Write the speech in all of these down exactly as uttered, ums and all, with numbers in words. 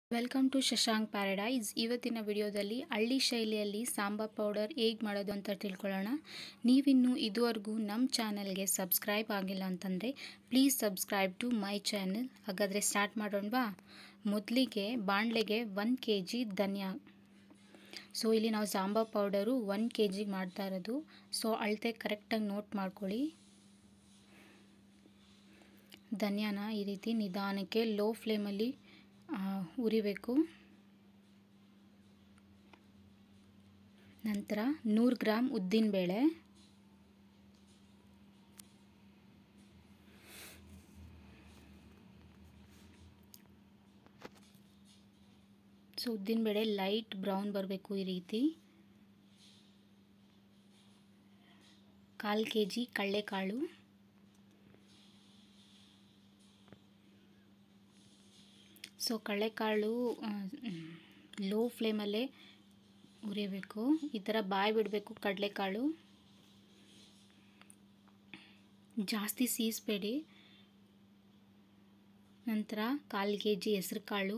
Welcome to Shashank paradise. ಇವತ್ತಿನ ವಿಡಿಯೋದಲ್ಲಿ ಹಳ್ಳಿ ಶೈಲಿಯಲ್ಲಿ ಸಾಂಬಾರ್ ಪೌಡರ್ ಹೇಗೆ ಮಾಡೋದು ಅಂತ ತಿಳ್ಕೊಳ್ಳೋಣ. ನೀವಿನ್ನೂ ಇದುವರೆಗೂ ನಮ್ಮ ಚಾನಲ್ಗೆ ಸಬ್ಸ್ಕ್ರೈಬ್ ಆಗಿಲ್ಲ ಅಂತಂದರೆ please subscribe to my channel. ಹಾಗಾದರೆ ಸ್ಟಾರ್ಟ್ ಮಾಡೋಣವಾ? ಮೊದಲಿಗೆ ಬಾಣಲೆಗೆ ಒನ್ ಕೆ ಜಿ ಧನಿಯಾ. ಸೊ ಇಲ್ಲಿ ನಾವು ಸಾಂಬಾರ್ ಪೌಡರು ಒನ್ ಕೆ ಜಿಗೆ ಮಾಡ್ತಾ ಇರೋದು. ಸೊ ಅಳತೆ ಕರೆಕ್ಟಾಗಿ ನೋಟ್ ಮಾಡ್ಕೊಳ್ಳಿ. ಧನಿಯಾನ ಈ ರೀತಿ ನಿಧಾನಕ್ಕೆ ಲೋ ಫ್ಲೇಮಲ್ಲಿ ಉರಿಬೇಕು. ನಂತರ ನೂರು ಗ್ರಾಮ್ ಉದ್ದಿನಬೇಳೆ, ಸೊ ಉದ್ದಿನಬೇಳೆ ಲೈಟ್ ಬ್ರೌನ್ ಬರಬೇಕು ಈ ರೀತಿ. ಕಾಲು ಕೆ ಜಿ ಕಡಲೆಕಾಳು, ಸೊ ಕಡಲೆಕಾಳು ಲೋ ಫ್ಲೇಮಲ್ಲೇ ಉರಿಯಬೇಕು. ಈ ಥರ ಬಾಯಿ ಬಿಡಬೇಕು ಕಡಲೆಕಾಳು, ಜಾಸ್ತಿ ಸೀಸಬೇಡಿ. ನಂತರ ಕಾಲು ಕೆ ಜಿ ಹೆಸರು ಕಾಳು,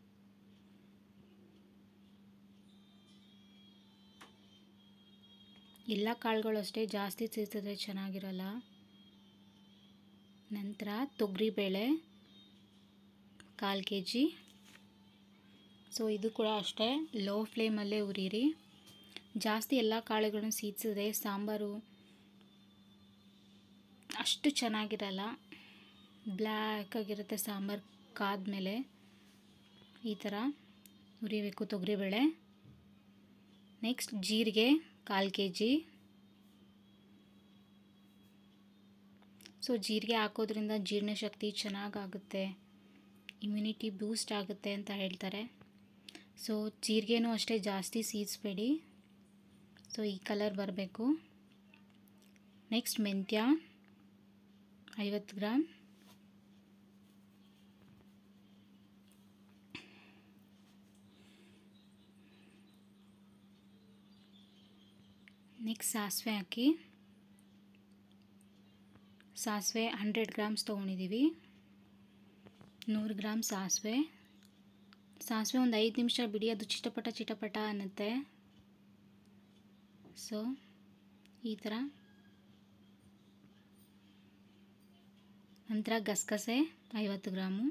ಎಲ್ಲ ಕಾಳುಗಳು ಅಷ್ಟೇ ಜಾಸ್ತಿ ಸೇರಿಸಿದ್ರೆ ಚೆನ್ನಾಗಿರಲ್ಲ. ನಂತರ ತೊಗರಿಬೇಳೆ ಕಾಲು ಕೆ ಜಿ. ಸೊ ಇದು ಕೂಡ ಅಷ್ಟೇ ಲೋ ಫ್ಲೇಮಲ್ಲೇ ಉರಿಯಿರಿ. ಜಾಸ್ತಿ ಎಲ್ಲ ಕಾಳುಗಳನ್ನು ಸೀದಿಸಿದ್ರೆ ಸಾಂಬಾರು ಅಷ್ಟು ಚೆನ್ನಾಗಿರಲ್ಲ, ಬ್ಲ್ಯಾಕ್ ಆಗಿರುತ್ತೆ ಸಾಂಬಾರು ಕಾದ್ಮೇಲೆ. ಈ ಥರ ಉರಿಬೇಕು ತೊಗರಿಬೇಳೆ. ನೆಕ್ಸ್ಟ್ ಜೀರಿಗೆ ಕಾಲು ಕೆ ಜಿ. ಸೊ ಜೀರಿಗೆ ಹಾಕೋದ್ರಿಂದ ಜೀರ್ಣಶಕ್ತಿ ಚೆನ್ನಾಗಾಗುತ್ತೆ, ಇಮ್ಯುನಿಟಿ ಬೂಸ್ಟ್ ಆಗುತ್ತೆ ಅಂತ ಹೇಳ್ತಾರೆ. ಸೊ ಜೀರಿಗೆನೂ ಅಷ್ಟೇ ಜಾಸ್ತಿ ಸೀದಿಸಬೇಡಿ. ಸೊ ಈ ಕಲರ್ ಬರಬೇಕು. ನೆಕ್ಸ್ಟ್ ಮೆಂತ್ಯ ಐವತ್ತು ಗ್ರಾಮ್. ನೆಕ್ಸ್ಟ್ ಸಾಸಿವೆ ಹಾಕಿ. ಸಾಸಿವೆ ಹಂಡ್ರೆಡ್ ಗ್ರಾಮ್ಸ್ ತೊಗೊಂಡಿದ್ದೀವಿ. ನೂರು ಗ್ರಾಮ್ ಸಾಸಿವೆ. ಸಾಸಿವೆ ಒಂದು ಐದು ನಿಮಿಷ ಬಿಡಿ, ಅದು ಚಿಟಪಟ ಚಿಟಪಟ ಅನ್ನುತ್ತೆ. ಸೊ ಈ ಥರ. ನಂತರ ಗಸಗಸೆ ಐವತ್ತು ಗ್ರಾಮು.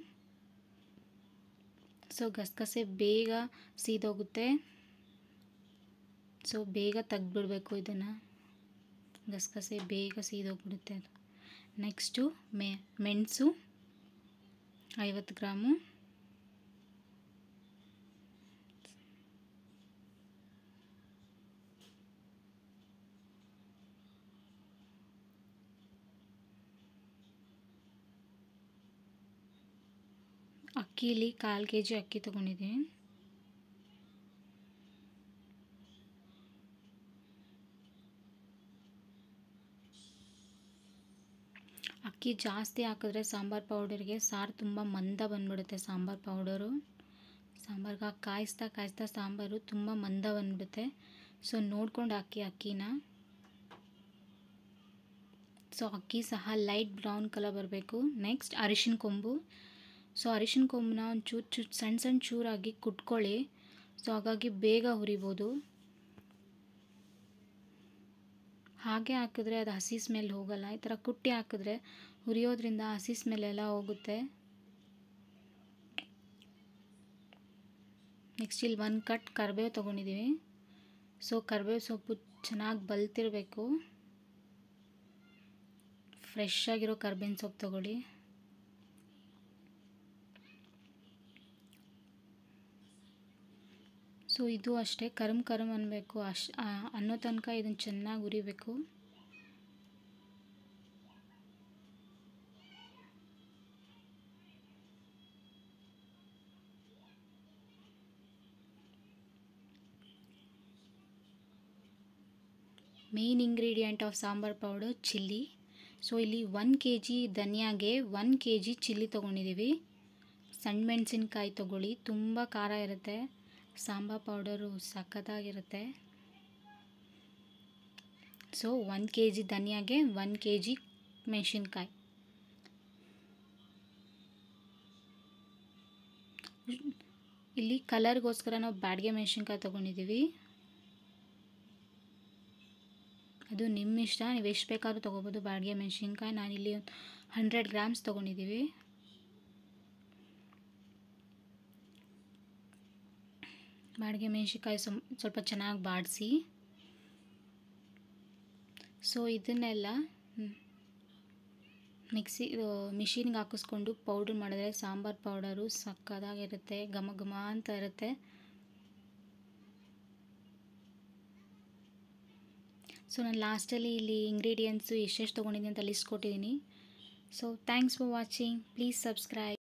ಸೊ ಗಸಗಸೆ ಬೇಗ ಸೀದೋಗುತ್ತೆ, ಸೊ ಬೇಗ ತೆಗ್ದುಬಿಡಬೇಕು ಇದನ್ನು. ಗಸಗಸೆ ಬೇಗ ಸೀದೋಗ್ಬಿಡುತ್ತೆ ಅದು. ನೆಕ್ಸ್ಟು ಮೆ ಮೆಣಸು ಐವತ್ತು ಗ್ರಾಮು. ಅಕ್ಕಿಲಿ ಕಾಲು ಕೆ ಜಿ ಅಕ್ಕಿ ತೊಗೊಂಡಿದ್ದೀನಿ. ಅಕ್ಕಿ ಜಾಸ್ತಿ ಹಾಕಿದ್ರೆ ಸಾಂಬಾರು ಪೌಡರ್ಗೆ ಸಾರು ತುಂಬ ಮಂದ ಬಂದ್ಬಿಡುತ್ತೆ. ಸಾಂಬಾರು ಪೌಡರು ಸಾಂಬಾರ್ಗೆ ಕಾಯಿಸ್ತಾ ಕಾಯಿಸ್ತಾ ಸಾಂಬಾರು ತುಂಬ ಮಂದ ಬಂದ್ಬಿಡುತ್ತೆ. ಸೊ ನೋಡ್ಕೊಂಡು ಹಾಕಿ ಅಕ್ಕಿನ. ಸೊ ಅಕ್ಕಿ ಸಹ ಲೈಟ್ ಬ್ರೌನ್ ಕಲರ್ ಬರಬೇಕು. ನೆಕ್ಸ್ಟ್ ಅರಿಶಿನ ಕೊಂಬು. ಸೊ ಅರಿಶಿನ ಕೊಂಬನ್ನ ಒಂದು ಚೂರು ಚೂರು ಸಣ್ಣ ಸಣ್ಣ ಚೂರಾಗಿ ಕುಟ್ಕೊಳ್ಳಿ. ಸೊ ಹಾಗಾಗಿ ಬೇಗ ಹುರಿಬೋದು. ಹಾಗೆ ಹಾಕಿದ್ರೆ ಅದು ಹಸಿ ಸ್ಮೆಲ್ ಹೋಗಲ್ಲ. ಈ ಥರ ಕುಟ್ಟಿ ಹಾಕಿದ್ರೆ ಹುರಿಯೋದ್ರಿಂದ ಹಸಿ ಸ್ಮೆಲ್ಲೆಲ್ಲ ಹೋಗುತ್ತೆ. ನೆಕ್ಸ್ಟ್ ಇಲ್ಲಿ ಒಂದು ಕಟ್ ಕರಿಬೇವು ತೊಗೊಂಡಿದ್ದೀವಿ. ಸೊ ಕರಿಬೇವು ಸೊಪ್ಪು ಚೆನ್ನಾಗಿ ಬಲ್ತಿರಬೇಕು. ಫ್ರೆಶ್ ಆಗಿರೋ ಕರ್ಬೇವಿನ ಸೊಪ್ಪು ತೊಗೊಳ್ಳಿ. ಸೊ ಇದು ಅಷ್ಟೇ ಕರಮ್ ಕರಮ್ ಅನ್ನಬೇಕು. ಅಶ್ ಅನ್ನೋ ತನಕ ಇದನ್ನು ಚೆನ್ನಾಗಿ ಉರಿಬೇಕು. Main ingredient of sambar powder chilli. So ಇಲ್ಲಿ ಒನ್ ಕೆ ಜಿ ಧನಿಯಾಗೆ ಒನ್ ಕೆ ಜಿ ಚಿಲ್ಲಿ ತೊಗೊಂಡಿದ್ದೀವಿ. ಸಣ್ಣ ಮೆಣಸಿನ್ಕಾಯಿ ತೊಗೊಳ್ಳಿ, ತುಂಬ ಖಾರ ಇರುತ್ತೆ. ಸಾಂಬಾರ್ ಪೌಡರು ಸಖತ್ತಾಗಿರುತ್ತೆ. ಸೊ ಒನ್ ಕೆ ಜಿ ಧನಿಯಾಗೆ ಒನ್ ಕೆ ಜಿ ಮೆಣಸಿನ್ಕಾಯಿ. ಇಲ್ಲಿ ಕಲರ್ಗೋಸ್ಕರ ನಾವು ಬ್ಯಾಡಗೆ ಮೆಣಸಿನ್ಕಾಯಿ ತೊಗೊಂಡಿದ್ದೀವಿ. ಅದು ನಿಮ್ಮ ಇಷ್ಟ, ನೀವು ಎಷ್ಟು ಬೇಕಾದ್ರೂ ತೊಗೋಬೋದು ಬ್ಯಾಡಗೆ ಮೆಣಸಿನ್ಕಾಯಿ. ನಾನಿಲ್ಲಿ ಒಂದು ಹಂಡ್ರೆಡ್ ಗ್ರಾಮ್ಸ್ ತೊಗೊಂಡಿದ್ದೀವಿ. ಬ್ಯಾಡಗೆ ಮೆಣಸಿನ್ಕಾಯಿ ಸ್ವಲ್ಪ ಚೆನ್ನಾಗಿ ಬಾಡಿಸಿ. ಸೊ ಇದನ್ನೆಲ್ಲ ಮಿಕ್ಸಿ ಮಿಷಿನ್ಗೆ ಹಾಕಿಸ್ಕೊಂಡು ಪೌಡ್ರ್ ಮಾಡಿದ್ರೆ ಸಾಂಬಾರು ಪೌಡರು ಸಕ್ಕತ್ತಾಗಿರುತ್ತೆ, ಘಮ ಘಮ ಅಂತ ಇರುತ್ತೆ. ಸೊ ನಾನು ಲಾಸ್ಟಲ್ಲಿ ಇಲ್ಲಿ ಇಂಗ್ರೀಡಿಯೆಂಟ್ಸು ಎಷ್ಟೆಷ್ಟು ತೊಗೊಂಡಿದ್ದೀನಿ ಅಂತ ಲಿಸ್ಟ್ ಕೊಟ್ಟಿದ್ದೀನಿ. So thanks for watching. Please subscribe.